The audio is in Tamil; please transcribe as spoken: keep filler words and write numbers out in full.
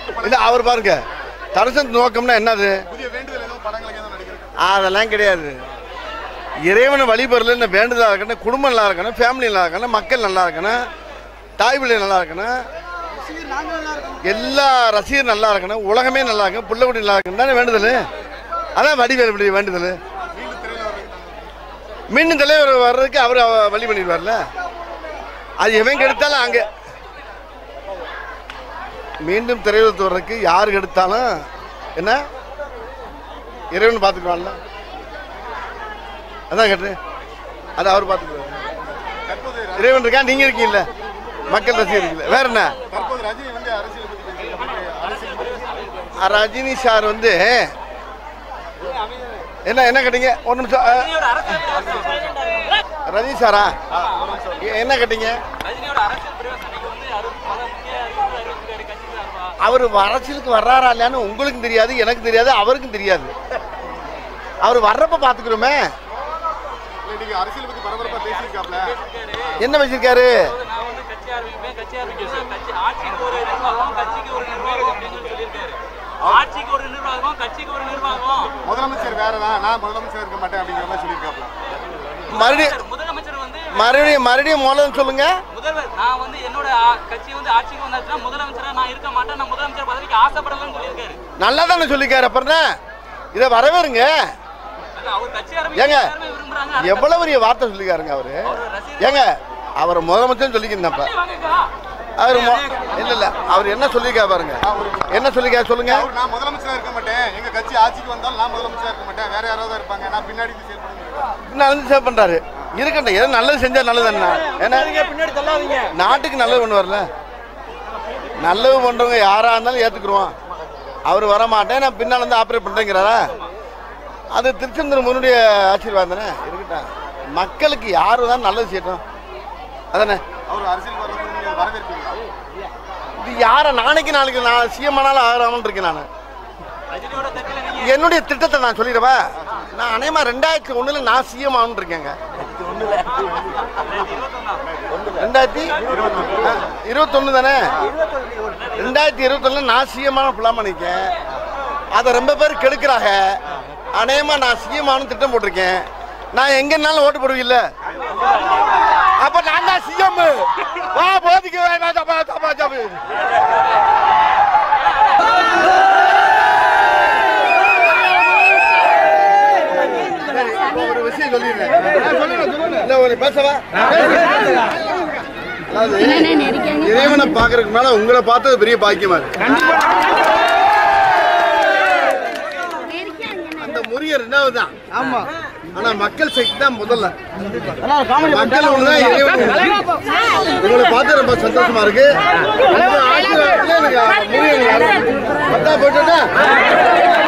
இல்ல அவர் பாருங்க தரிசன நோக்கம்னா என்னது? அதெல்லாம் கிடையாது. இறைவனை வழிபடல இந்த வேண்டுதலா இருக்கணும், குடும்பம் நல்லா இருக்கணும், ஃபேமிலி நல்லா இருக்கணும், மக்கள் நல்லா இருக்கணும், தாய் பிள்ளை நல்லா இருக்கணும், எல்லா ரசிகரும் நல்லா இருக்கணும், உலகமே நல்லா இருக்கணும், பிள்ளைக்குடி நல்லா இருக்கணும் தானே வேண்டுதல். அதான் வடிவேலு வேண்டுதல். மீண்டும் தலைவர் வர்றதுக்கு அவர் வழி பண்ணிடுவார்ல. அது எவன் கெடுத்தாலும் அங்கே மீண்டும் திரையுலகத்து வர்றதுக்கு யாரு கெடுத்தாலும் என்ன இறைவன் பார்த்துக்குவான்ல. அதான் கேட்டு அது அவர் பார்த்துக்குவார். இறைவன் இருக்கா, நீங்க இருக்கீங்கல்ல, மக்கள் ரசிகர் இருக்கீங்க. வேற என்ன? ரஜினி சார் வந்து என்ன என்ன கேட்டீங்க? ஒரு நிமிஷம். ரஜினி சாரா என்ன கேட்டீங்க? அவர் அரசியலுக்கு வர்றாரா இல்லையான்னு உங்களுக்கும் தெரியாது, எனக்கு தெரியாது, அவருக்கும் தெரியாது. அவர் வர்றப்ப பாத்துக்கிறோமே. என்ன வச்சிருக்காரு? முதலமைச்சர் வேறதான், நான் முதலமைச்சர் இருக்க மாட்டேன் அப்படிங்கிற மாதிரி சொல்லியிருக்காப்ல. மறுபடியும் மறுபடியும் மறுபடியும் முதல்வர் சொல்லுங்க. முதல்வர் நான் வந்து என்னோட கட்சி வந்து ஆட்சிக்கு வந்தாச்சுன்னா முதலமைச்சரா நான் இருக்க மாட்டேன், நான் முதலமைச்சர் பதவிக்கு ஆசைப்படலன்னு சொல்லியிருக்காரு. நல்லா தானே சொல்லியிருக்காரு. அப்புறம் இதை வரவேறுங்க. ஏங்க எவ்வளவு பெரிய வார்த்தை சொல்லிக்காருங்க அவரு. ஏங்க அவர் முதலமைச்சர் சொல்லிக்கிறப்ப அவர் இல்ல இல்ல அவர் என்ன சொல்லியிருக்கா பாருங்க. என்ன சொல்லிருக்காரு சொல்லுங்க. நான் முதலமைச்சரா இருக்க மாட்டேன், எங்க கட்சி ஆட்சிக்கு வந்தாலும் நான் முதலமைச்சரா இருக்க மாட்டேன், வேற யாராவது இருப்பாங்க, நான் பின்னாடி பின்னாடி சேவ் பண்றாரு. இருக்கட்டும், எது நல்லது செஞ்சா நல்லது. என்ன பின்னாடி தள்ளாதீங்க, நாட்டுக்கு நல்லது பண்ணு வரல. நல்லது பண்றவங்க யாரா இருந்தாலும் ஏத்துக்குருவோம். அவர் வர மாட்டேன், நான் பின்னால இருந்து ஆப்ரேட் பண்றேங்கிறாரா? அது திருச்செந்தூர் முன்னுடைய ஆசீர்வாதம் தானே. இருக்கட்டும், மக்களுக்கு யாரு தான் நல்லது செய்யட்டும். அதானே இது யார நாளைக்கு நாளைக்கு நான் சிஎம் ஆனாலும் ஆகிறாமல் இருக்கேன். நான் என்னுடைய திட்டத்தை நான் சொல்லிடுவா. நான் அநேகமா ரெண்டாயிரத்தி ஒண்ணுல நான் சிஎம் ஆகணும்னு இருக்கேங்க. ரெண்டாயிரத்தி இருபத்தி ஒண்ணு தானே. ரெண்டாயிரத்தி இருபத்தி ஒண்ணுல நான் சிஎம் ஆன பிளான் பண்ணிருக்கேன். அதை ரொம்ப பேர் கெடுக்கிறாங்க. அநேகமா நான் சிஎம் ஆகணும் திட்டம் போட்டிருக்கேன். நான் எங்கன்னாலும் ஓட்டு போடுவீல்ல, அப்ப நான் தான் சிஎம். வா போதிக்க ஒரு விஷயம் சொல்லிடுறேன். பேசவா? இறைவனை பாக்குறதுக்கு மேல உங்களை பார்த்தது பெரிய பாக்கியமா இருக்கு. அந்த முறிய ரெண்டாவது தான். ஆமா, ஆனா மக்கள் சக்தி தான் முதல்ல. மக்கள் ஒண்ணுதான் இறைவன். உங்களை பார்த்து ரொம்ப சந்தோஷமா இருக்கு. போயிட்டா